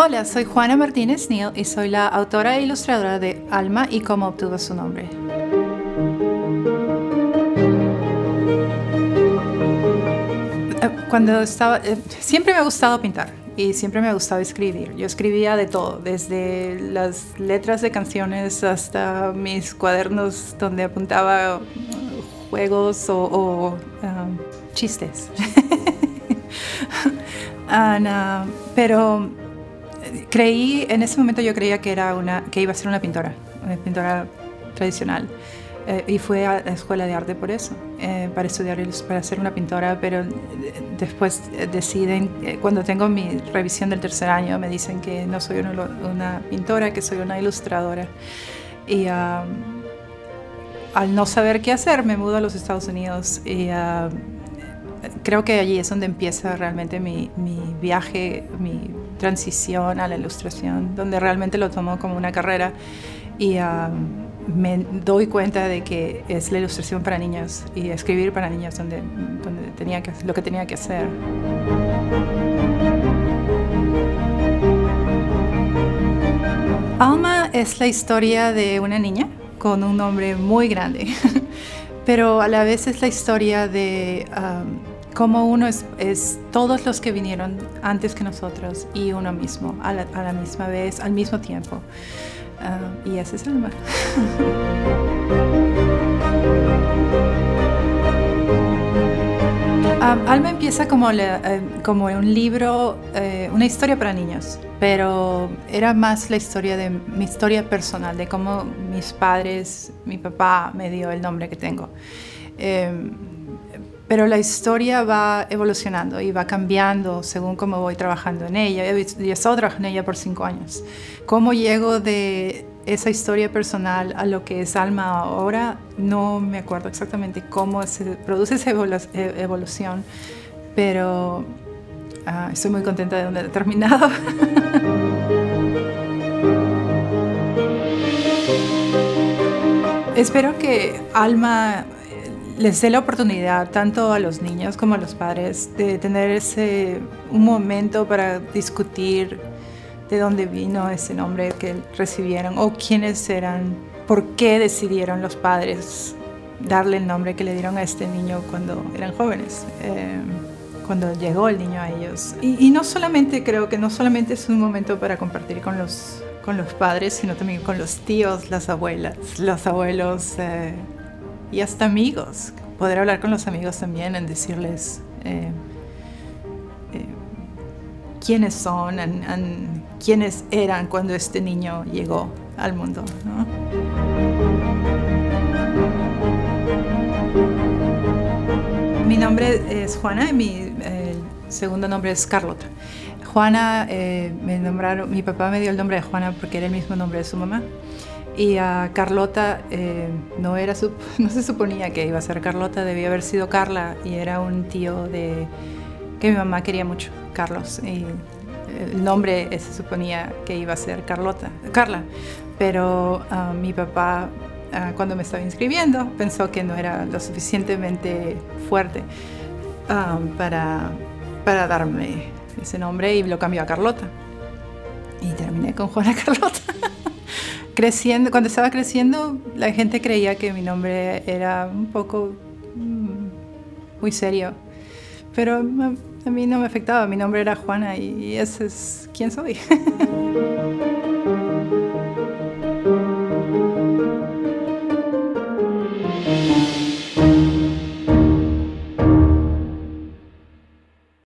Hola, soy Juana Martínez Neal y soy la autora e ilustradora de Alma y cómo obtuvo su nombre. Siempre me ha gustado pintar y siempre me ha gustado escribir. Yo escribía de todo, desde las letras de canciones hasta mis cuadernos donde apuntaba juegos o chistes. Pero en ese momento yo creía que iba a ser una pintora tradicional. Y fui a la escuela de arte por eso, para ser una pintora, pero después deciden, cuando tengo mi revisión del tercer año, me dicen que no soy una pintora, que soy una ilustradora. Y al no saber qué hacer, me mudo a los Estados Unidos y creo que allí es donde empieza realmente mi viaje, mi transición a la ilustración, donde realmente lo tomo como una carrera y me doy cuenta de que es la ilustración para niños y escribir para niños donde lo que tenía que hacer. Alma es la historia de una niña con un nombre muy grande, pero a la vez es la historia de cómo uno es todos los que vinieron antes que nosotros y uno mismo, a la misma vez, al mismo tiempo. Y ese es Alma. Alma empieza como un libro, una historia para niños, pero era más la historia de mi historia personal, de cómo mis padres, mi papá me dio el nombre que tengo. Pero la historia va evolucionando y va cambiando según cómo voy trabajando en ella. Yo he estado trabajando en ella por 5 años. Cómo llego de esa historia personal a lo que es Alma ahora, no me acuerdo exactamente cómo se produce esa evolución, pero estoy muy contenta de donde he terminado. Espero que Alma les dé la oportunidad tanto a los niños como a los padres de tener un momento para discutir de dónde vino ese nombre que recibieron o quiénes eran, por qué decidieron los padres darle el nombre que le dieron a este niño cuando eran jóvenes, cuando llegó el niño a ellos. Y no solamente, creo que no solamente es un momento para compartir con los padres, sino también con los tíos, las abuelas, los abuelos, y hasta amigos, poder hablar con los amigos también, en decirles quiénes son, quiénes eran cuando este niño llegó al mundo, ¿no? Mi nombre es Juana y mi segundo nombre es Carlota. Juana, mi papá me dio el nombre de Juana porque era el mismo nombre de su mamá. Y a Carlota no se suponía que iba a ser Carlota, debía haber sido Carla, y era un tío que mi mamá quería mucho, Carlos, y el nombre se suponía que iba a ser Carla, pero mi papá cuando me estaba inscribiendo pensó que no era lo suficientemente fuerte para darme ese nombre y lo cambió a Carlota y terminé con Juana Carlota. Cuando estaba creciendo, la gente creía que mi nombre era un poco muy serio, pero a mí no me afectaba. Mi nombre era Juana y ese es quién soy.